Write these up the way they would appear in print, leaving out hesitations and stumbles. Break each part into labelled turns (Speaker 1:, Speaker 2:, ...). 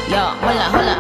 Speaker 1: Yo, hola, hola.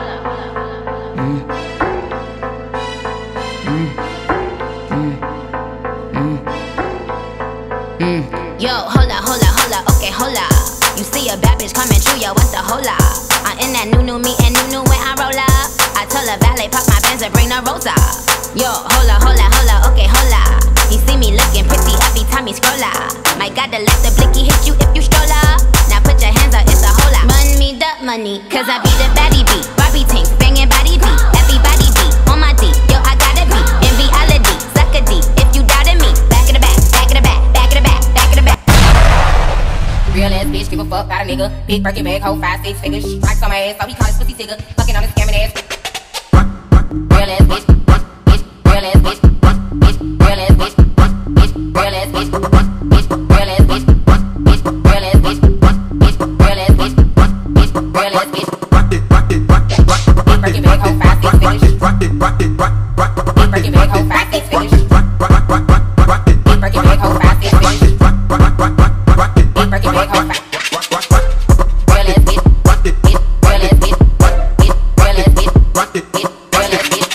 Speaker 1: Yo, hola, okay, hola. You see a bad bitch coming through, yo, what's the hola? I'm in that new me and new when I roll up. I tell the valet, pop my Benz and bring the rosa. Yo, hola, okay, hola. He see me looking pretty every time he scroll up. Might gotta let the blicky hit you if you stroll up. Now put your hands up, it's a hola. Run me the money, cause I be the baddie beat. Barbie tank, banging body beat. Everybody beat, on my D, yo, I gotta be. In reality, suck a D, if you doubted me. Back in the back, back in the back, back in the back, back in the back.
Speaker 2: Real ass bitch, give a fuck about a nigga. Big Birkin bag, hold 5, 6 figures. Stripes on my ass, so he call his pussy tigger. Fucking on his scamming ass. Real ass bitch, real ass bitch, real ass bitch, real ass bitch, real ass bitch, real ass bitch, real ass bitch, real ass bitch. Big Birkin bag, hold 5, 6 figures. Big Birkin bag, hold 5, 6 figures. Big Birkin bag, hold 5, 6 figures. Big Birkin bag, hold 5. Real ass bitch, real ass bitch, real ass bitch, real ass bitch.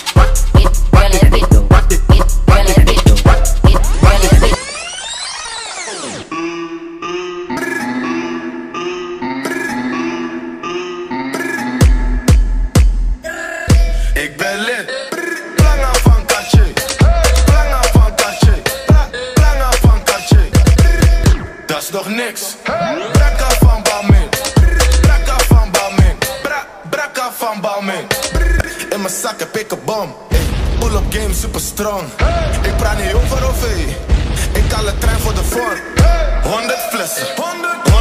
Speaker 3: Ik ben lid, belangen van Cartier, belangen van Cartier, belangen van Cartier. Dat is nog niks. Brakka van Balmain, brakka van Balmain, brakka van Balmain. In mijn zak heb ik een bom, pull-up game super strong. Ik praat niet over OV, ik haal een trein voor de vorm. 100 flessen, 100